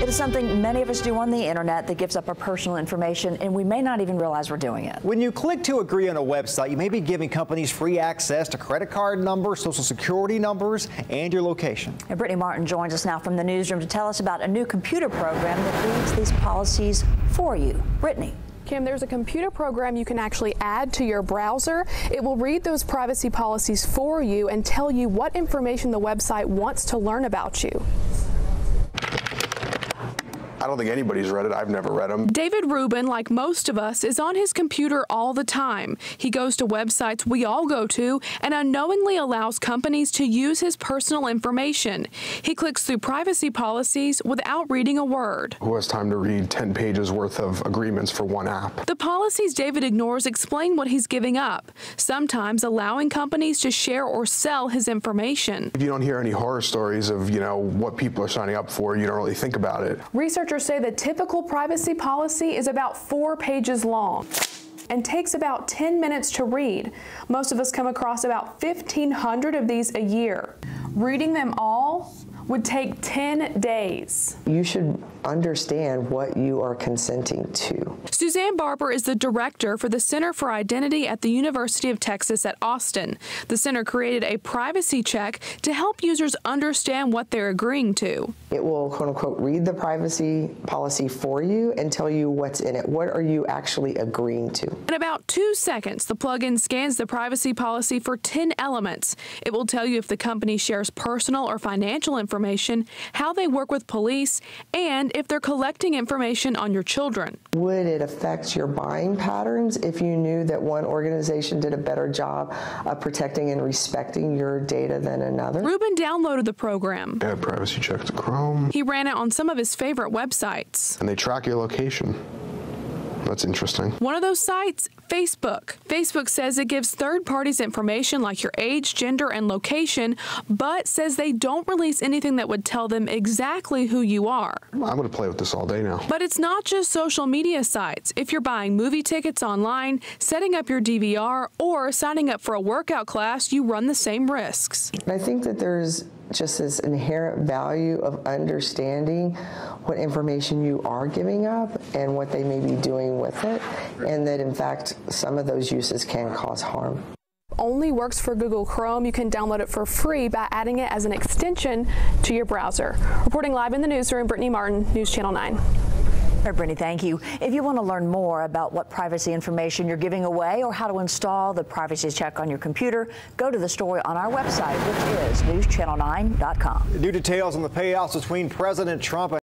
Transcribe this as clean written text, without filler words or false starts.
It is something many of us do on the internet that gives up our personal information, and we may not even realize we're doing it. When you click to agree on a website, you may be giving companies free access to credit card numbers, social security numbers, and your location. And Brittany Martin joins us now from the newsroom to tell us about a new computer program that reads these policies for you. Brittany. Kim, there's a computer program you can actually add to your browser. It will read those privacy policies for you and tell you what information the website wants to learn about you. I don't think anybody's read it. I've never read them. David Rubin, like most of us, is on his computer all the time. He goes to websites we all go to and unknowingly allows companies to use his personal information. He clicks through privacy policies without reading a word. Who has time to read 10 pages worth of agreements for one app? The policies David ignores explain what he's giving up, sometimes allowing companies to share or sell his information. If you don't hear any horror stories of, what people are signing up for, you don't really think about it. Researchers say the typical privacy policy is about 4 pages long and takes about 10 minutes to read. Most of us come across about 1,500 of these a year. Reading them all would take 10 days. You should understand what you are consenting to. Suzanne Barber is the director for the Center for Identity at the University of Texas at Austin. The center created a privacy check to help users understand what they're agreeing to. It will, quote unquote, read the privacy policy for you and tell you what's in it. What are you actually agreeing to? In about 2 seconds, the plugin scans the privacy policy for 10 elements. It will tell you if the company shares personal or financial information, how they work with police, and if they're collecting information on your children. Would it affect your buying patterns if you knew that one organization did a better job of protecting and respecting your data than another? Rubin downloaded the program. Add privacy check to Chrome. He ran it on some of his favorite websites. And they track your location. That's interesting. One of those sites, Facebook. Facebook says it gives third parties information like your age, gender, and location, but says they don't release anything that would tell them exactly who you are. I'm going to play with this all day now. But it's not just social media sites. If you're buying movie tickets online, setting up your DVR, or signing up for a workout class, you run the same risks. I think that there's just this inherent value of understanding what information you are giving up and what they may be doing with it, and that in fact some of those uses can cause harm. Only works for Google Chrome. You can download it for free by adding it as an extension to your browser. Reporting live in the newsroom, Brittany Martin, News Channel 9. Brittany, thank you. If you want to learn more about what privacy information you're giving away or how to install the privacy check on your computer, go to the story on our website, which is newschannel9.com. New details on the payouts between President Trump and